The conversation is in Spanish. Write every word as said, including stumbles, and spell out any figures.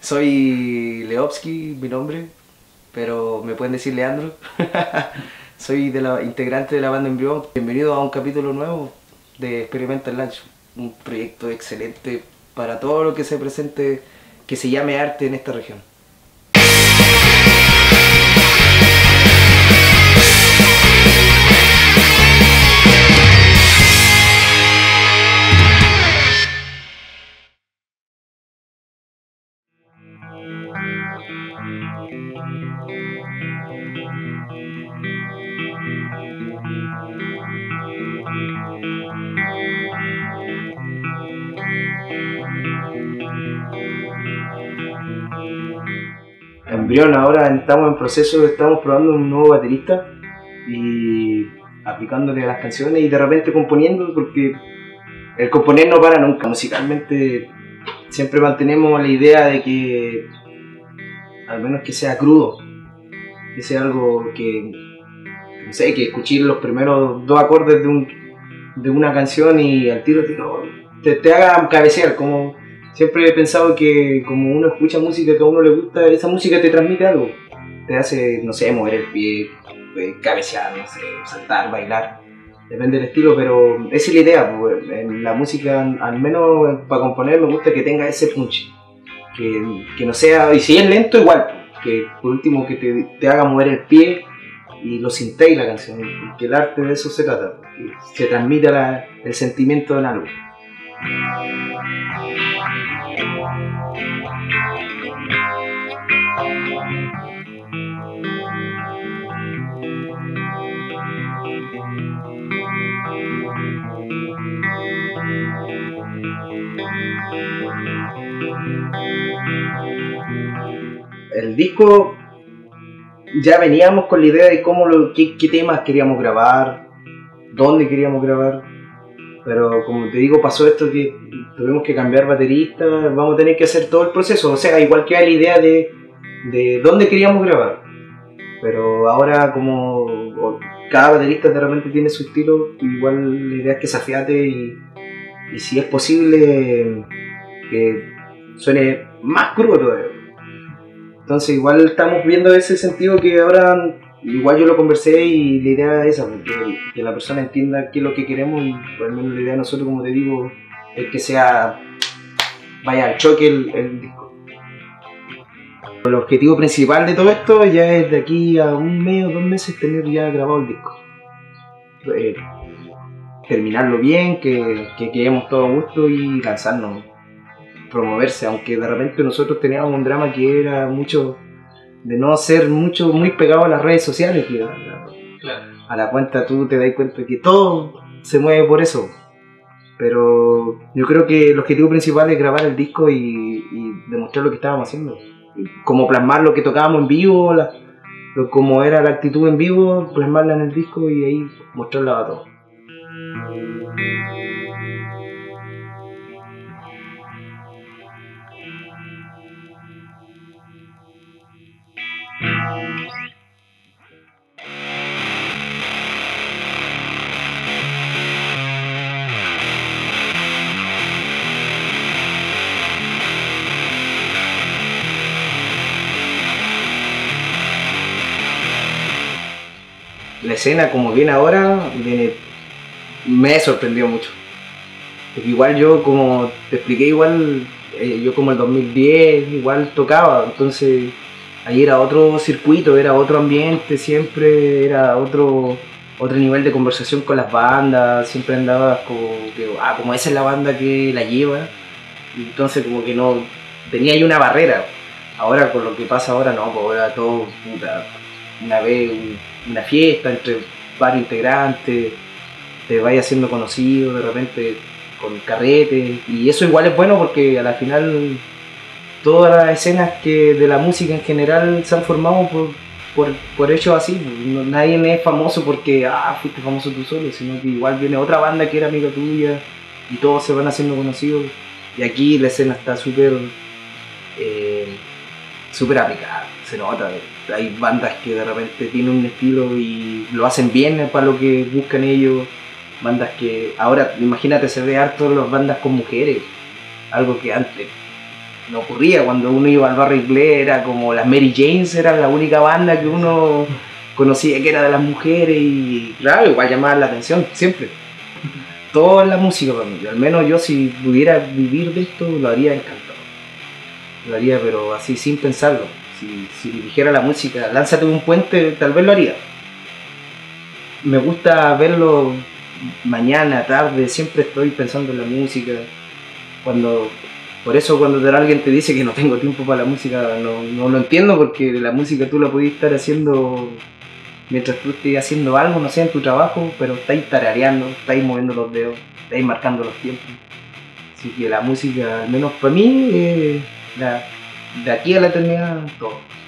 Soy Leovsky, mi nombre, pero me pueden decir Leandro. Soy de la, integrante de la banda Embrión. Bienvenido a un capítulo nuevo de Experimental Launch, un proyecto excelente para todo lo que se presente que se llame arte en esta región. Embrión, ahora estamos en proceso, estamos probando un nuevo baterista y aplicándole a las canciones y de repente componiendo, porque el componer no para nunca. Musicalmente siempre mantenemos la idea de que al menos que sea crudo, que sea algo que, no sé, que escuché los primeros dos acordes de, un, de una canción y al tiro te, te, te haga cabecear. Como siempre he pensado que como uno escucha música que a uno le gusta, esa música te transmite algo, te hace, no sé, mover el pie, cabecear, no sé, saltar, bailar, depende del estilo, pero esa es la idea. Pues, en la música, al menos para componer, me gusta que tenga ese punch, que, que no sea, y si es lento igual, que por último que te, te haga mover el pie y lo sintéis la canción, que el arte de eso se trata, que se transmita la, el sentimiento del álbum. El disco ya veníamos con la idea de cómo lo, qué, qué temas queríamos grabar, dónde queríamos grabar, pero como te digo, pasó esto que tuvimos que cambiar baterista, vamos a tener que hacer todo el proceso, o sea, igual que hay la idea de, de dónde queríamos grabar, pero ahora como cada baterista de repente tiene su estilo, igual la idea es que se afiate y, y si es posible que suene más crudo todavía. Entonces igual estamos viendo ese sentido que ahora, igual yo lo conversé y la idea es esa, que, que la persona entienda qué es lo que queremos y por lo menos la idea de nosotros, como te digo, es que sea, vaya al choque el, el disco. El objetivo principal de todo esto ya es de aquí a un mes o dos meses tener ya grabado el disco. Eh, terminarlo bien, que, que quedemos todo a gusto y lanzarnos. Promoverse, aunque de repente nosotros teníamos un drama que era mucho de no ser mucho muy pegado a las redes sociales, que a la, claro. a la cuenta tú te das cuenta que todo se mueve por eso, pero yo creo que el objetivo principal es grabar el disco y, y demostrar lo que estábamos haciendo, como plasmar lo que tocábamos en vivo, la, lo, como era la actitud en vivo, plasmarla en el disco y ahí mostrarla a todos. La escena como viene ahora viene, me sorprendió mucho, porque igual yo, como te expliqué, igual eh, yo como el dos mil diez igual tocaba, entonces ahí era otro circuito, era otro ambiente, siempre era otro otro nivel de conversación con las bandas, siempre andabas como que, ah, como esa es la banda que la lleva, entonces como que no, tenía ahí una barrera. Ahora con lo que pasa ahora no, pues ahora todo, puta, una vez una fiesta entre varios integrantes, te vayas haciendo conocido de repente con carretes, y eso igual es bueno porque a la final todas las escenas que de la música en general se han formado por, por, por hechos así. No, nadie es famoso porque ah, fuiste famoso tú solo, sino que igual viene otra banda que era amiga tuya y todos se van haciendo conocidos, y aquí la escena está súper eh, súper aplicada, se nota. Hay bandas que de repente tienen un estilo y lo hacen bien para lo que buscan ellos. Bandas que ahora, imagínate, se ve harto las bandas con mujeres, algo que antes no ocurría. Cuando uno iba al barrio inglés era como las Mary Janes, era la única banda que uno conocía que era de las mujeres y claro, igual llamaba la atención, siempre. Toda la música para mí, al menos yo si pudiera vivir de esto lo haría encantado. Lo haría pero así sin pensarlo. Si, si dirigiera la música, lánzate un puente, tal vez lo haría. Me gusta verlo mañana, tarde, siempre estoy pensando en la música. Cuando, por eso cuando alguien te dice que no tengo tiempo para la música, no, no lo entiendo, porque la música tú la podías estar haciendo mientras tú estés haciendo algo, no sé, en tu trabajo, pero estáis tarareando, estáis moviendo los dedos, estáis marcando los tiempos. Así que la música, al menos para mí, eh, la, de aquí a la eternidad, todo.